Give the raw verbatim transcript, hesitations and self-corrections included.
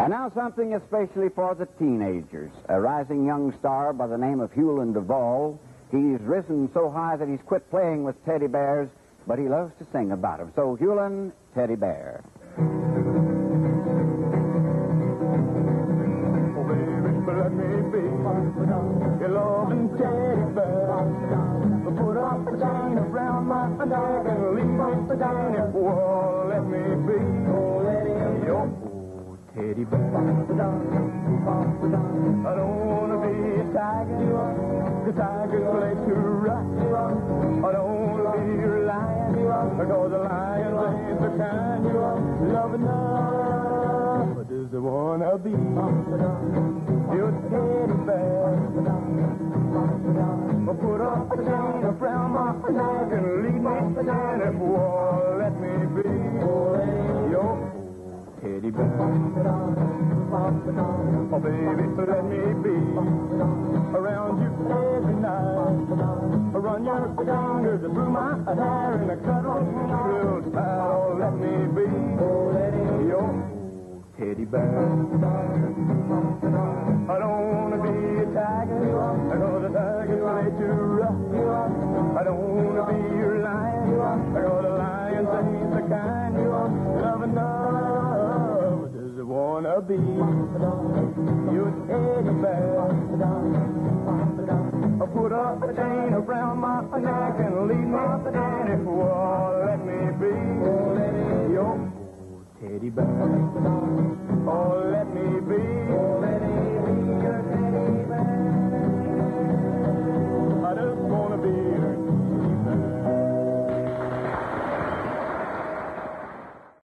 And now something especially for the teenagers. A rising young star by the name of Huelyn Duvall. He's risen so high that he's quit playing with teddy bears, but he loves to sing about them. So, Huelyn, Teddy Bear. Oh, baby, let me be your loving teddy bear. Put up a chain around my neck and leave me down it. Oh, let me be your teddy bear. I don't want to be a tiger, the tiger's place to rock. I don't want to be your lion, because the lion ain't the kind you love enough. But does I want to be your teddy bear? Put up a chain around my neck and lead me down it. Oh, let me be your teddy bear. Oh, baby, let me be around you every night. Run your fingers through my hair and a cuddle real tight. Oh, let me be your teddy bear. I don't want to be a tiger, because the tiger's way too rough. I don't want to be your lion, because the lions ain't the kind you love enough. Does it want to be your teddy bear? Put up a chain around my neck and lead me down it. Oh, let me be your teddy bear.